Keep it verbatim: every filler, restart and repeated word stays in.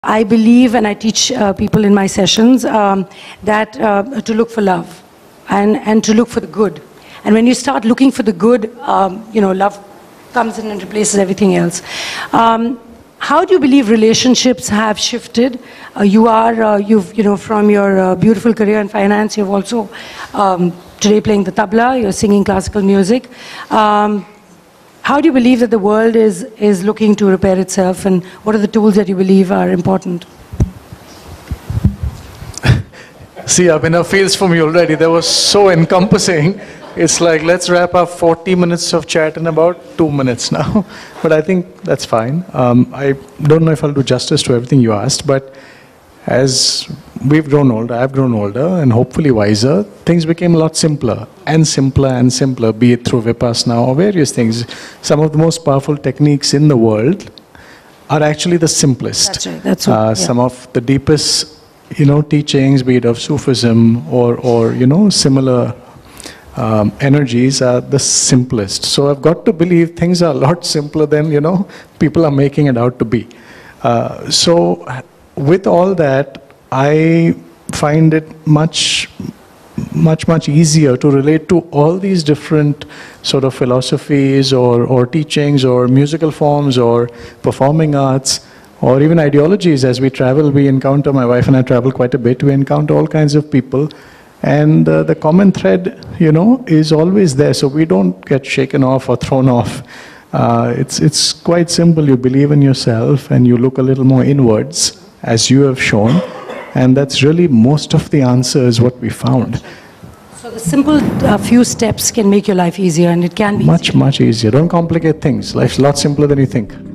I believe, and I teach uh, people in my sessions, um, that uh, to look for love and, and to look for the good. And when you start looking for the good, um, you know, love comes in and replaces everything else. Um, how do you believe relationships have shifted? Uh, you are, uh, you've, you know, from your uh, beautiful career in finance, you've also um, today playing the tabla, you're singing classical music. Um, How do you believe that the world is, is looking to repair itself, and what are the tools that you believe are important? See, Abhinav feels for me already. That was so encompassing. It's like, let's wrap up forty minutes of chat in about two minutes now. But I think that's fine. Um, I don't know if I'll do justice to everything you asked, but as we've grown older, I've grown older, and hopefully wiser, things became a lot simpler, and simpler and simpler, be it through Vipassana or various things. Some of the most powerful techniques in the world are actually the simplest. That's right, that's what, uh, yeah. Some of the deepest, you know, teachings, be it of Sufism or, or you know, similar um, energies are the simplest. So I've got to believe things are a lot simpler than, you know, people are making it out to be. Uh, so with all that, I find it much, much, much easier to relate to all these different sort of philosophies or, or teachings or musical forms or performing arts or even ideologies. As we travel, we encounter, my wife and I travel quite a bit, we encounter all kinds of people. And uh, the common thread, you know, is always there. So we don't get shaken off or thrown off. Uh, it's, it's quite simple. You believe in yourself and you look a little more inwards, as you have shown, and that's really most of the answer is what we found. So the simple uh, few steps can make your life easier, and it can be much, easier. much easier. Don't complicate things. Life's a lot simpler than you think.